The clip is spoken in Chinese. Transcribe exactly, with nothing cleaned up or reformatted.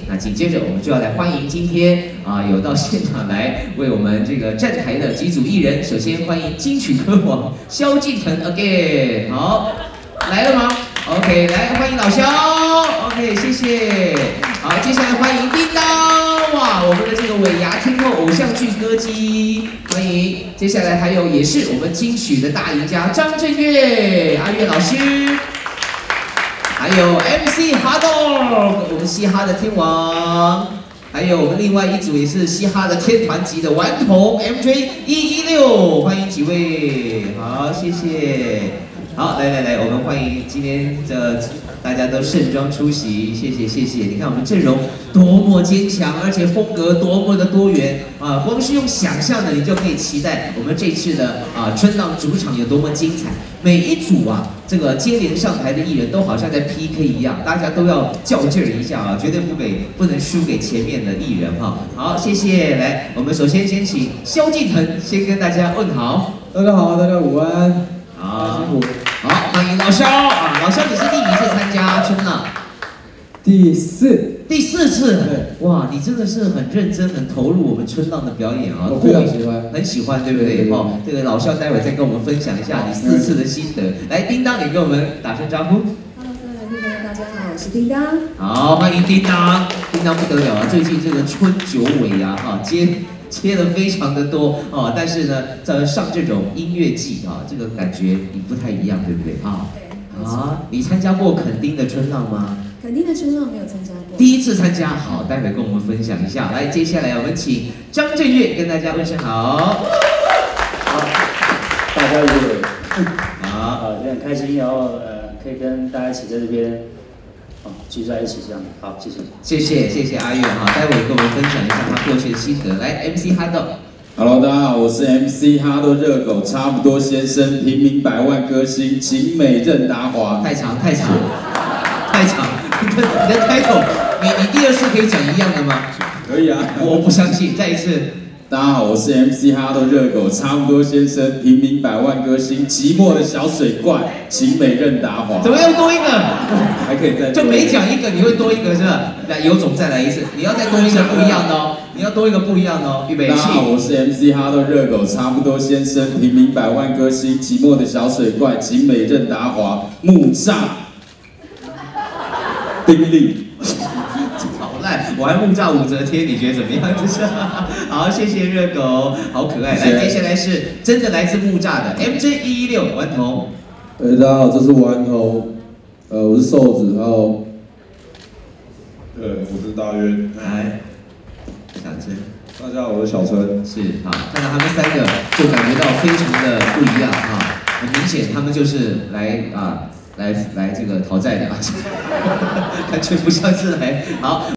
那紧接着我们就要来欢迎今天啊有到现场来为我们这个站台的几组艺人。首先欢迎金曲歌王萧敬腾 again， 好，来了吗 ？OK， 来欢迎老萧 ，OK， 谢谢。好，接下来欢迎叮当，哇，我们的这个尾牙天后偶像剧歌姬，欢迎。接下来还有也是我们金曲的大赢家张震岳，阿岳老师。 还有 M C Hotdog， 我们嘻哈的天王，还有我们另外一组也是嘻哈的天团级的顽童 M J 一一六，欢迎几位，好，谢谢。好，来来来，我们欢迎今天的大家都盛装出席，谢谢谢谢。你看我们阵容多么坚强，而且风格多么的多元啊！光是用想象的，你就可以期待我们这次的啊春浪主场有多么精彩。每一组啊，这个接连上台的艺人都好像在 P K 一样，大家都要较劲儿一下啊，绝对不给不能输给前面的艺人哈。好，谢谢。来，我们首先先请萧敬腾先跟大家问好。 大家好，大家午安。 好，辛苦。好，欢迎老萧啊，老萧，你是第几次参加春浪？ 第四， 第四次。 对， 哇，你真的是很认真、很投入我们春浪的表演啊， 我非常喜欢， 很喜欢，对不对？哦，这个老萧待会再跟我们分享一下你四次的心得。来，叮当，你跟我们打声招呼。 Hello， 各位听众大家好，我是叮当。 好，欢迎叮当，叮当不得了啊！最近这个春酒尾牙哈接。 切的非常的多哦，但是呢，在上这种音乐季啊，这个感觉你不太一样，对不对啊？ 对。 啊，你参加过垦丁的春浪吗？ 垦丁的春浪没有参加过。 第一次参加，好，待会跟我们分享一下。来，接下来我们请张震岳跟大家问声好。 好，大家也好， 啊，也很开心，然后呃，可以跟大家一起在这边。 哦，聚在一起这样，好，谢谢， 谢谢谢谢阿岳哈，待会跟我们分享一下他过去的心得。来 ，M C Hotdog。Hello， 大家好，我是 M C Hotdog热狗，差不多先生，平民百万歌星，景美任达华。 太长太长太长，你的你的 title， 你你第二次可以讲一样的吗？ 可以啊， 我不相信，再一次。 大家好，我是 M C Hotdog热狗，差不多先生，平民百万歌星，寂寞的小水怪，景美任达华。 怎么又多一个？ 还可以再就每讲一个你会多一个是吧？来，有种再来一次，你要再多一个不一样的哦，你要多一个不一样的哦，预备起。 大家好，我是 M C Hotdog热狗，差不多先生，平民百万歌星，寂寞的小水怪，景美任达华，木栅，丁力。 好烂，我还木栅武则天，你觉得怎么样？就是好，谢谢热狗，好可爱。来，接下来是真的来自木栅的 M J 一一六顽童。 呃，大家好，这是顽童，呃，我是瘦子，然后， 呃，我是大约。 来，小珍。 大家好，我是小春。 是，好，看到他们三个就感觉到非常的不一样啊，很明显他们就是来啊。 来来，这个讨债的啊，感觉不像是来好。